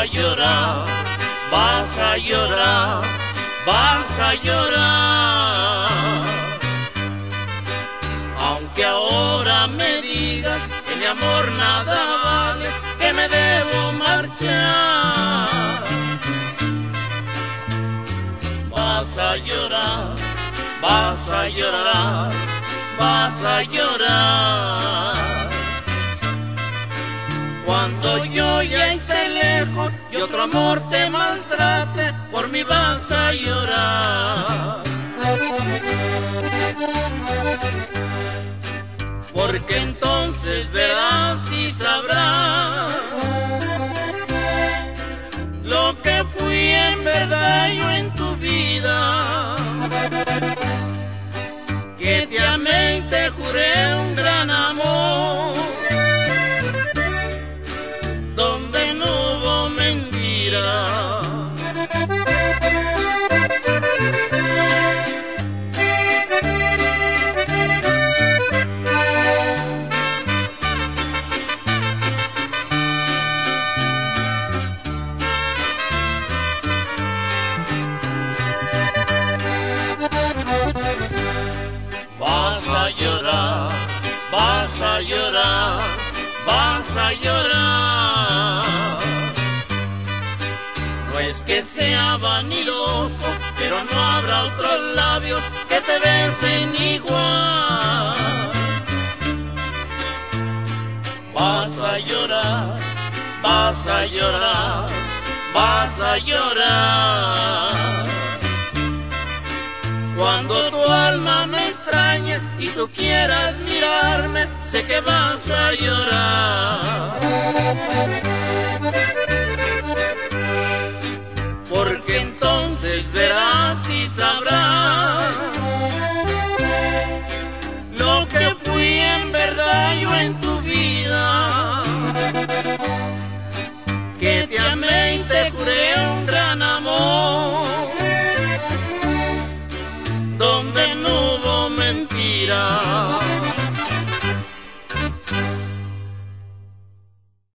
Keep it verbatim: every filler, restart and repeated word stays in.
a llorar, vas a llorar, vas a llorar. Aunque ahora me digas que mi amor nada vale, que me debo marchar, vas a llorar, vas a llorar, vas a llorar. Cuando yo ya esté lejos y otro amor te maltrate, por mí vas a llorar. Porque entonces verás y sabrás lo que fui en verdad yo en tu vida, que te amé y te juré un gran amor, donde no hubo mentira. Vas a llorar, vas a llorar, vas a llorar. No es que sea vanidoso, pero no habrá otros labios que te besen igual. Vas a llorar, vas a llorar, vas a llorar. Cuando tu alma me extrañe y tú quieras mirarme, sé que vas a llorar. Porque entonces verás y sabrás